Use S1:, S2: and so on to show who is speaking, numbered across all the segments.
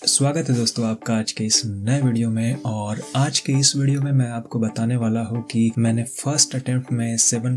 S1: स्वागत है दोस्तों आपका आज के इस नए वीडियो में। और आज के इस वीडियो में मैं आपको बताने वाला हूँ कि मैंने फर्स्ट अटेम्प्ट में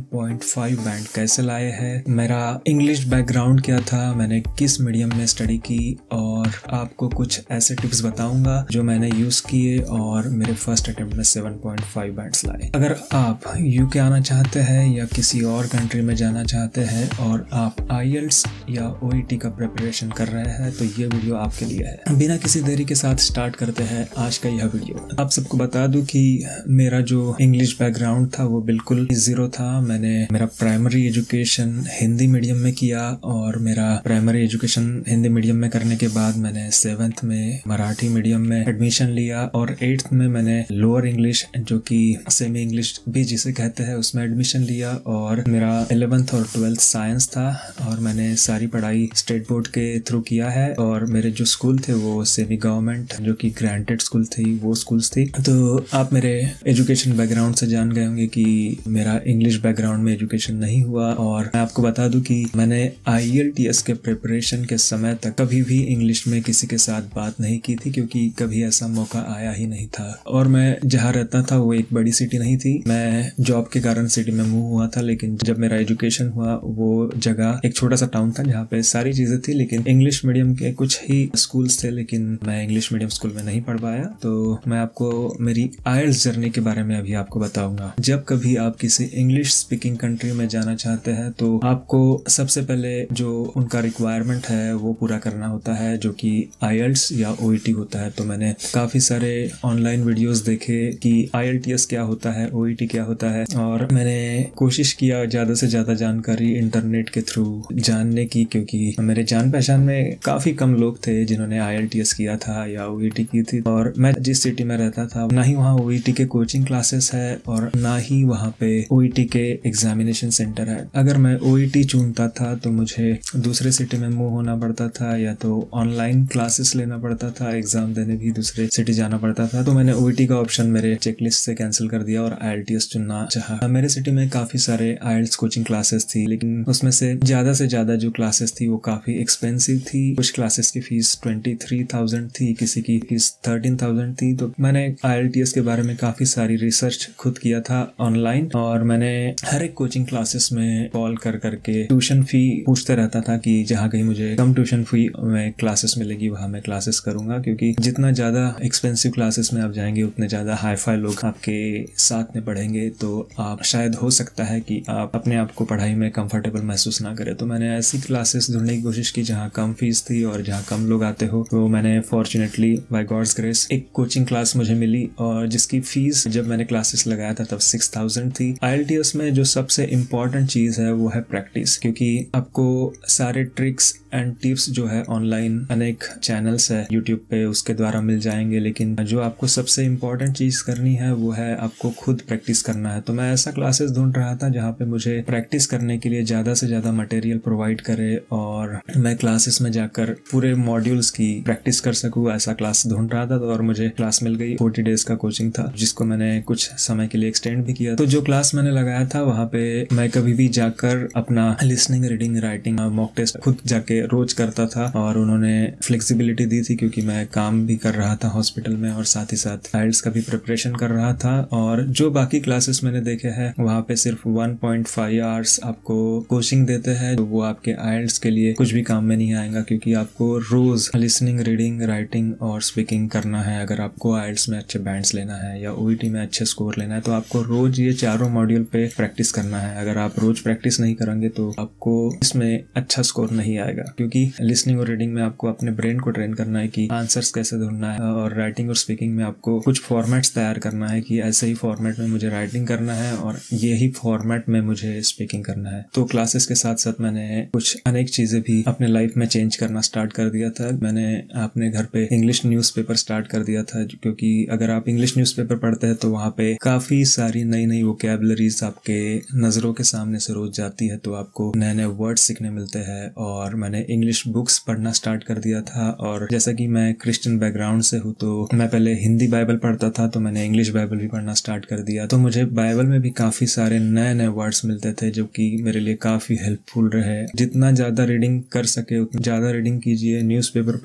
S1: 7.5 बैंड कैसे लाए हैं, मेरा इंग्लिश बैकग्राउंड क्या था, मैंने किस मीडियम में स्टडी की, और आपको कुछ ऐसे टिप्स बताऊंगा जो मैंने यूज किए और मेरे फर्स्ट अटेम्प्ट में 7.5 बैंड्स लाए। अगर आप यूके आना चाहते हैं या किसी और कंट्री में जाना चाहते हैं और आप आईएलटीएस या ओईटी का प्रिपरेशन कर रहे हैं तो ये वीडियो आपके लिए है। बिना किसी देरी के साथ स्टार्ट करते हैं आज का यह वीडियो। आप सबको बता दूं कि मेरा जो इंग्लिश बैकग्राउंड था वो बिल्कुल जीरो था। मैंने मेरा प्राइमरी एजुकेशन हिंदी मीडियम में किया और मेरा प्राइमरी एजुकेशन हिंदी मीडियम में करने के बाद मैंने 7th में मराठी मीडियम में एडमिशन लिया और 8th में मैंने लोअर इंग्लिश जो कि सेमी इंग्लिश भी जिसे कहते हैं उसमें एडमिशन लिया। और मेरा 11th और 12th साइंस था और मैंने सारी पढ़ाई स्टेट बोर्ड के थ्रू किया है। और मेरे जो स्कूल थे वो सेमी गवर्नमेंट जो कि ग्रांटेड स्कूल थी वो स्कूल्स थी। तो आप मेरे एजुकेशन बैकग्राउंड से जान गए होंगे कि मेरा इंग्लिश बैकग्राउंड में एजुकेशन नहीं हुआ। और मैं आपको बता दूं कि मैंने आईएलटीएस के प्रिपरेशन के समय तक कभी भी इंग्लिश में किसी के साथ बात नहीं की थी, क्योंकि कभी ऐसा मौका आया ही नहीं था। और मैं जहाँ रहता था वो एक बड़ी सिटी नहीं थी, मैं जॉब के कारण सिटी में मूव हुआ था। लेकिन जब मेरा एजुकेशन हुआ वो जगह एक छोटा सा टाउन था जहाँ पे सारी चीजें थी, लेकिन इंग्लिश मीडियम के कुछ ही स्कूल्स थे, लेकिन मैं इंग्लिश मीडियम स्कूल में नहीं पढ़ पाया। तो मैं आपको मेरी आईएलटीएस जर्नी के बारे में अभी आपको बताऊंगा। जब कभी आप किसी इंग्लिश स्पीकिंग कंट्री में जाना चाहते हैं तो आपको सबसे पहले जो उनका रिक्वायरमेंट है वो पूरा करना होता है, जो कि आईएलटीएस या ओईटी होता है। तो मैंने काफी सारे ऑनलाइन वीडियोस देखे कि आईएलटीएस क्या होता है, ओईटी क्या होता है, और मैंने कोशिश किया ज्यादा से ज्यादा जानकारी इंटरनेट के थ्रू जानने की, क्योंकि मेरे जान पहचान में काफी कम लोग थे जिन्होंने आईएलटीएस किया था या ओईटी की थी। और मैं जिस सिटी में रहता था ना ही वहाँ ओईटी के कोचिंग क्लासेस है और ना ही वहाँ पे ओईटी के एग्जामिनेशन सेंटर है। अगर मैं ओईटी चुनता था तो मुझे दूसरे सिटी में मूव होना पड़ता था या तो ऑनलाइन क्लासेस लेना पड़ता था, एग्जाम देने भी दूसरे सिटी जाना पड़ता था। तो मैंने ओईटी का ऑप्शन मेरे चेकलिस्ट से कैंसिल कर दिया और आईएलटीएस चुनना चाहा। मेरे सिटी में काफी सारे आईएलटीएस कोचिंग क्लासेस थी, लेकिन उसमें से ज्यादा जो क्लासेस थी वो काफी एक्सपेंसिव थी। कुछ क्लासेस की फीस 23,000 थी, किसी की फीस 13,000 थी। तो मैंने आईएलटीएस के बारे में काफी सारी रिसर्च खुद किया था ऑनलाइन, और मैंने हर एक कोचिंग क्लासेस में कॉल कर करके ट्यूशन फी पूछते रहता था कि जहाँ कहीं मुझे कम ट्यूशन फी में क्लासेस मिलेगी वहां मैं क्लासेस करूंगा, क्योंकि जितना ज्यादा एक्सपेंसिव क्लासेस में आप जाएंगे उतने ज्यादा हाईफाई लोग आपके साथ में पढ़ेंगे, तो आप शायद हो सकता है कि आप अपने आप को पढ़ाई में कंफर्टेबल महसूस ना करें। तो मैंने ऐसी क्लासेस ढूंढने की कोशिश की जहाँ कम फीस थी और जहाँ कम लोग आते हो। तो मैंने फॉर्चुनेटली बाय गॉड्स ग्रेस एक कोचिंग क्लास मुझे मिली, और जिसकी फीस जब मैंने क्लासेस लगाया था तब 6,000 थी। आईएलटीएस में जो सबसे इम्पोर्टेंट चीज है वो है प्रैक्टिस, क्योंकि आपको सारे ट्रिक्स एंड टिप्स जो है ऑनलाइन अनेक चैनल्स है यूट्यूब पे उसके द्वारा मिल जाएंगे, लेकिन जो आपको सबसे इम्पोर्टेंट चीज करनी है वो है आपको खुद प्रैक्टिस करना है। तो मैं ऐसा क्लासेस ढूंढ रहा था जहाँ पे मुझे प्रैक्टिस करने के लिए ज्यादा से ज्यादा मटेरियल प्रोवाइड करे और मैं क्लासेस में जाकर पूरे मॉड्यूल्स की प्रैक्टिस कर सकूं। ऐसा क्लास ढूंढ रहा था और मुझे क्लास मिल गई। 40 डेज का कोचिंग था जिसको मैंने कुछ समय के लिए एक्सटेंड भी किया। तो जो क्लास मैंने लगाया था वहाँ पे मैं कभी भी जाकर अपना listening, reading, writing, mock test खुद जाके रोज करता था, और उन्होंने फ्लेक्सिबिलिटी दी थी क्योंकि मैं काम भी कर रहा था हॉस्पिटल में और साथ ही साथ आईएलटीएस का भी प्रिपरेशन कर रहा था। और जो बाकी क्लासेस मैंने देखे हैं वहाँ पे सिर्फ 1.5 आवर्स आपको कोचिंग देते हैं, तो वो आपके आईएलटीएस के लिए कुछ भी काम में नहीं आएगा, क्योंकि आपको रोज लिसनिंग, रीडिंग, राइटिंग और स्पीकिंग करना है। अगर आपको आईएलटीएस में अच्छे बैंड्स लेना है या ओईटी में अच्छे स्कोर लेना है तो आपको रोज ये चारों मॉड्यूल पे प्रैक्टिस करना है। अगर आप रोज प्रैक्टिस नहीं करेंगे तो आपको इसमें अच्छा स्कोर नहीं आएगा, क्योंकि लिसनिंग और रीडिंग में आपको अपने ब्रेन को ट्रेन करना है कि आंसर्स कैसे ढूंढना है, और राइटिंग और स्पीकिंग में आपको कुछ फॉर्मेट्स तैयार करना है कि ऐसे ही फॉर्मेट में मुझे राइटिंग करना है और यही फॉर्मेट में मुझे स्पीकिंग करना है। तो क्लासेस के साथ साथ मैंने कुछ अनेक चीजें भी अपने लाइफ में चेंज करना स्टार्ट कर दिया था। मैंने अपने घर पे इंग्लिश न्यूज़पेपर स्टार्ट कर दिया था, क्योंकि अगर आप इंग्लिश न्यूज़पेपर पढ़ते हैं तो वहाँ पे काफी सारी नई नई वोकैबुलरीज आपके नजरों के सामने से रोज जाती है, तो आपको नए नए वर्ड सीखने मिलते हैं। और मैंने इंग्लिश बुक्स पढ़ना स्टार्ट कर दिया था, और जैसा कि मैं क्रिश्चियन बैकग्राउंड से हूँ तो मैं पहले हिंदी बाइबल पढ़ता था, तो मैंने इंग्लिश बाइबल भी पढ़ना स्टार्ट कर दिया। तो मुझे बाइबल में भी काफी सारे नए नए वर्ड्स मिलते थे जो कि मेरे लिए काफी हेल्पफुल रहे। जितना ज्यादा रीडिंग कर सके उतना ज्यादा रीडिंग कीजिए, न्यूज़पेपर पढ़िए, बुक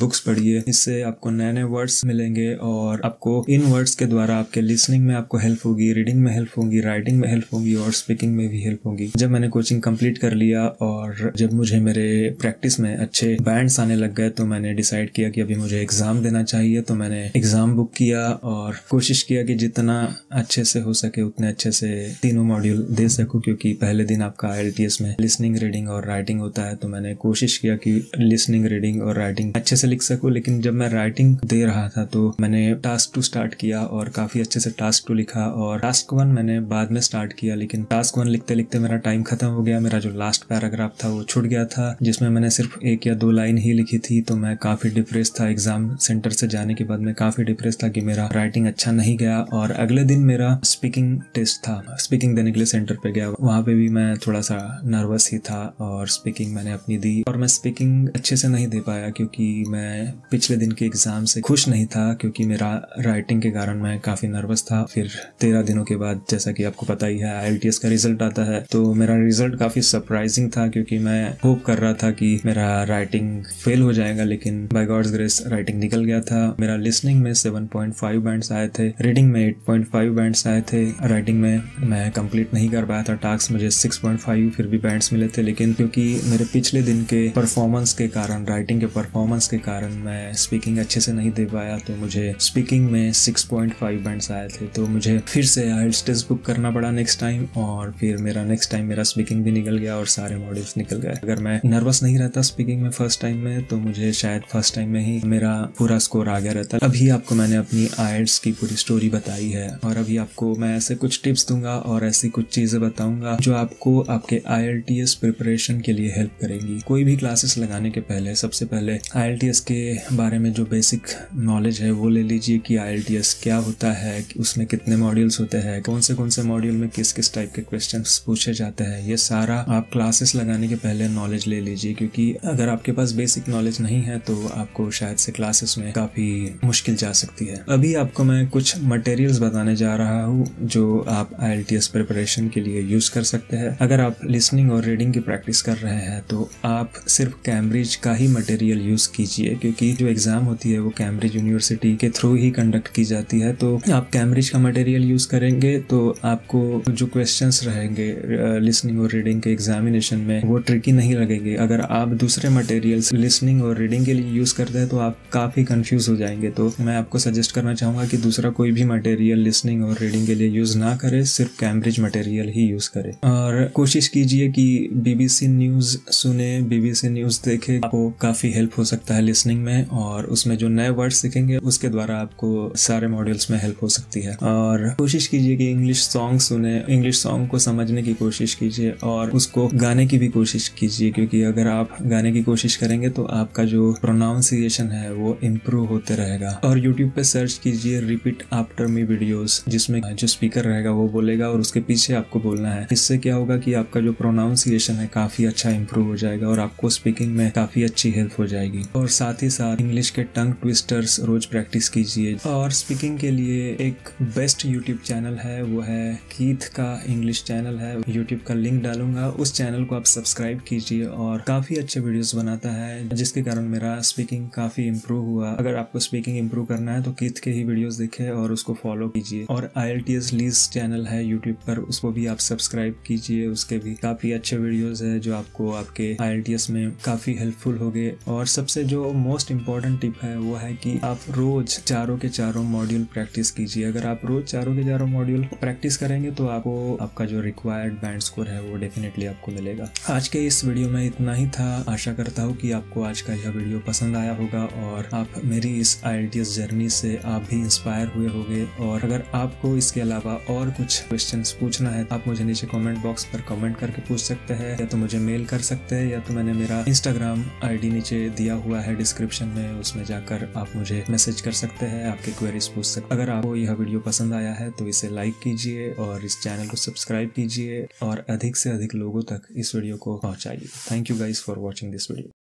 S1: बुक्स पढ़िए, इससे आपको नए नए वर्ड्स मिलेंगे और आपको इन वर्ड्स के द्वारा आपके लिसनिंग में आपको हेल्प होगी, रीडिंग में हेल्प होगी, राइटिंग में हेल्प होगी और स्पीकिंग में भी हेल्प होगी। जब मैंने कोचिंग कंप्लीट कर लिया और जब मुझे मेरे प्रैक्टिस में अच्छे बैंड्स आने लग गए तो मैंने डिसाइड किया कि अभी मुझे एग्जाम देना चाहिए। तो मैंने एग्जाम बुक किया और कोशिश किया कि जितना अच्छे से हो सके उतने अच्छे से तीनों मॉड्यूल दे सकूं, क्योंकि पहले दिन आपका IELTS में लिसनिंग, रीडिंग और राइटिंग होता है। तो मैंने कोशिश किया कि लिसनिंग, रीडिंग और राइटिंग अच्छे से लिख सकूं। लेकिन जब मैं राइटिंग दे रहा था तो मैंने टास्क 2 स्टार्ट किया और काफी अच्छे से टास्क 2 लिखा और टास्क 1 मैंने बाद में स्टार्ट किया। लेकिन टास्क 1 लिखते लिखते मेरा टाइम खत्म हो गया। मेरा जो लास्ट पैराग्राफ था वो छूट गया था, जिसमें मैंने सिर्फ 1 या 2 लाइन ही लिखी थी। तो मैं काफी डिप्रेस था। एग्जाम सेंटर से जाने के बाद मैं काफी डिप्रेस था कि मेरा राइटिंग अच्छा नहीं गया। और अगले दिन मेरा स्पीकिंग टेस्ट था, स्पीकिंग देने के लिए सेंटर पे गया। वहां पे भी मैं थोड़ा सा नर्वस ही था और स्पीकिंग मैंने अपनी दी और मैं स्पीकिंग अच्छे से नहीं दे पाया क्योंकि मैं पिछले दिन के एग्जाम से खुश नहीं था, क्योंकि मेरा राइटिंग के कारण मैं काफी नर्वस था। फिर 13 दिनों के बाद, जैसा कि आपको पता ही है, IELTS का रिजल्ट आता है। तो मेरा रिजल्ट काफी सरप्राइजिंग था क्योंकि मैं होप कर रहा था कि मेरा राइटिंग फेल हो जाएगा, लेकिन बाय गॉड्स ग्रेस राइटिंग निकल गया था। मेरा लिसनिंग में 7.5 बैंड्स आए थे, रीडिंग में 8.5 बैंड्स आए थे, राइटिंग में मैं कंप्लीट नहीं कर पाया था टास्क, मुझे 6.5 फिर भी बैंड्स मिले थे। लेकिन क्योंकि मेरे पिछले दिन के परफॉर्मेंस के कारण, राइटिंग के परफॉर्मेंस के कारण मैं स्पीकिंग अच्छे से नहीं दे पाया, तो मुझे स्पीकिंग में 6.5 बैंड्स आए थे। तो मुझे फिर से IELTS टेस्ट बुक करना पड़ा नेक्स्ट टाइम और फिर मेरा नेक्स्ट टाइम मेरा स्पीकिंग भी निकल गया और सारे मॉड्यूल्स निकल गए। अगर मैं नर्वस नहीं रहता स्पीकिंग में फर्स्ट टाइम में तो मुझे शायद फर्स्ट टाइम में ही मेरा पूरा स्कोर आ गया रहता। अभी आपको मैंने अपनी IELTS की पूरी स्टोरी बताई है और अभी आपको मैं ऐसे कुछ टिप्स दूंगा और ऐसी कुछ चीजें बताऊंगा जो आपको आपके IELTS प्रिपरेशन के लिए हेल्प करेंगी। कोई भी क्लासेस लगाने के पहले सबसे पहले IELTS के बारे में जो बेसिक नॉलेज है वो ले लीजिए कि IELTS क्या होता है, उसमें कितने मॉड्यूल्स होते हैं, कौन से मॉड्यूल में किस किस टाइप के क्वेश्चंस पूछे जाते हैं। ये सारा आप क्लासेस लगाने के पहले नॉलेज ले लीजिए, क्योंकि अगर आपके पास बेसिक नॉलेज नहीं है तो आपको शायद से क्लासेस में काफी मुश्किल जा सकती है। अभी आपको मैं कुछ मटेरियल्स बताने जा रहा हूँ जो आप IELTS प्रिपरेशन के लिए यूज कर सकते हैं। अगर आप लिसनिंग और रीडिंग की प्रैक्टिस कर रहे हैं तो आप सिर्फ कैम्ब्रिज का ही मटेरियल यूज कीजिए, क्योंकि जो एग्जाम होती है वो कैम्ब्रिज यूनिवर्सिटी के थ्रू ही कंडक्ट की जाती है। तो आप कैम्ब्रिज का मटेरियल यूज करेंगे तो आपको जो क्वेश्चंस रहेंगे लिसनिंग और रीडिंग के एग्जामिनेशन में वो ट्रिकी नहीं लगेंगे। अगर आप दूसरे मटेरियल्स लिसनिंग और रीडिंग के लिए यूज करते हैं तो आप काफी कंफ्यूज हो जाएंगे। तो मैं आपको सजेस्ट करना चाहूंगा कि दूसरा कोई भी मटेरियल लिसनिंग और रीडिंग के लिए यूज ना करें, सिर्फ कैम्ब्रिज मटेरियल ही यूज करें। और कोशिश कीजिए कि BBC न्यूज सुने, BBC न्यूज देखे, आपको काफी हेल्प हो सकता है लिसनिंग में और उसमें जो नए वर्ड सीखेंगे उसके द्वारा आपको सारे मॉड्यूल्स में हेल्प हो सकती है। और कोशिश कीजिए कि इंग्लिश सॉन्ग सुने, इंग्लिश सॉन्ग को समझने की कोशिश कीजिए और उसको गाने की भी कोशिश कीजिए, क्योंकि अगर आप गाने की कोशिश करेंगे तो आपका जो प्रोनाउंसिएशन है वो इम्प्रूव होते रहेगा। और यूट्यूब पे सर्च कीजिए रिपीट आफ्टर मी वीडियोस, जिसमें जो स्पीकर रहेगा वो बोलेगा और उसके पीछे आपको बोलना है। इससे क्या होगा कि आपका जो प्रोनाउंसिएशन है काफी अच्छा इम्प्रूव हो जाएगा और आपको स्पीकिंग में काफी अच्छी हेल्प हो जाएगी। और साथ ही साथ इंग्लिश के टंग ट्विस्टर्स रोज प्रैक्टिस कीजिए। और स्पीकिंग के लिए एक बेस्ट यूट्यूब चैनल है, वो है कीथ का इंग्लिश चैनल है। यूट्यूब का लिंक डालूंगा, उस चैनल को आप सब्सक्राइब कीजिए और काफी अच्छे वीडियोस बनाता है, जिसके कारण मेरा स्पीकिंग काफी इम्प्रूव हुआ। अगर आपको स्पीकिंग इम्प्रूव करना है तो कीथ के ही वीडियोस देखें और उसको फॉलो कीजिए। और IELTS लीज चैनल है यूट्यूब पर, उसको भी आप सब्सक्राइब कीजिए, उसके भी काफी अच्छे वीडियोस है जो आपको आपके IELTS में काफी हेल्पफुल होंगे। और सबसे जो मोस्ट इम्पोर्टेंट टिप है वो है कि आप रोज चारों के चारों मॉड्यूल प्रैक्टिस कीजिए। अगर आप रोज चारों के चारों मॉड्यूल प्रैक्टिस करेंगे तो आपको आपका जो रिक्वायर्ड बैंड स्कोर है वो डेफिनेटली आपको मिलेगा। आज के इस वीडियो में इतना ही था। आशा करता हूँ कि आपको आज का यह वीडियो पसंद आया होगा और आप मेरी इस IELTS जर्नी से आप भी इंस्पायर हुए होंगे। और अगर आपको इसके अलावा और कुछ क्वेश्चंस पूछना है आप मुझे नीचे कमेंट बॉक्स पर कमेंट करके पूछ सकते हैं, या तो मुझे मेल कर सकते हैं, या तो मैंने मेरा Instagram ID नीचे दिया हुआ है डिस्क्रिप्शन में, उसमें जाकर आप मुझे मैसेज कर सकते हैं, आपके क्वेरीज पूछ सकते हैं। अगर आपको यह वीडियो पसंद आया है तो इसे लाइक कीजिए और इस चैनल को सब्सक्राइब कीजिए और अधिक से अधिक लोगों तक इस वीडियो को पहुंचाइए। Thank you guys for watching this video.